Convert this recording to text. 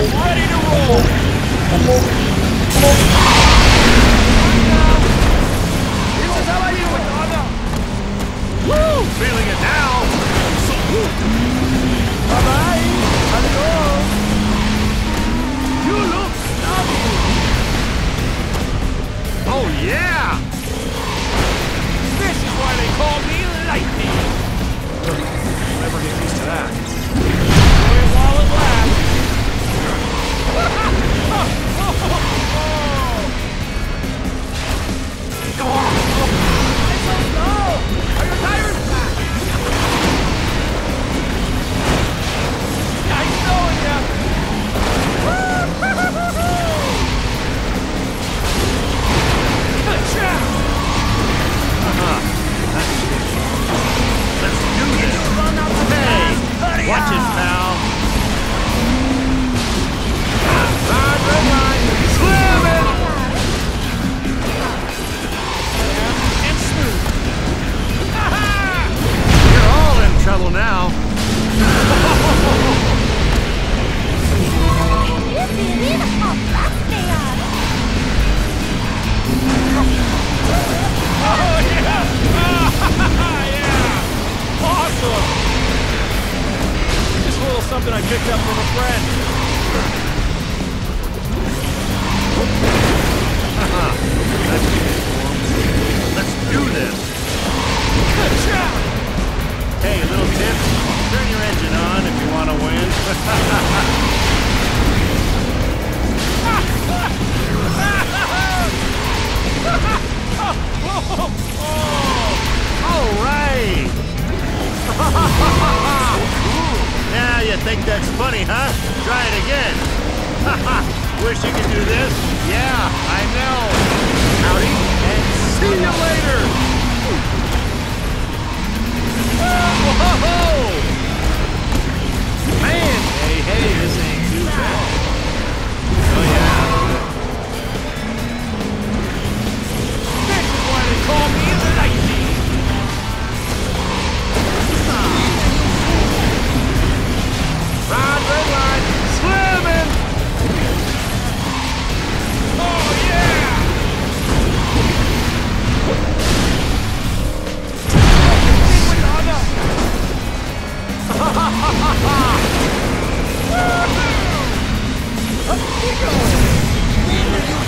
ready to roll! Woo! Feeling it now! Bye-bye! Adios! You look snobby! Oh, yeah! This is why they call me Lightning! I'll never get used to that. Do it while it lasts. Go on! It's so slow! Are your tires flat? Nice knowing ya! Let's do this! Hey! Watch it, pal! Ride, red line! Slam it! And smooth! You're all in trouble now! Oh, yeah! Yeah! Awesome! Just a little something I picked up from a friend. Let's do this! Good job! Hey, little tip. Turn your engine on if you want to win. All right! Now you think that's funny, huh? Try it again. Wish you could do this? Yeah, I know. Howdy, and see you later! Whoa! Man! Hey, this ain't too bad. Oh, yeah. This is why they call me the Lightning! Ride, red line, slamming! Oh, yeah! Up we go!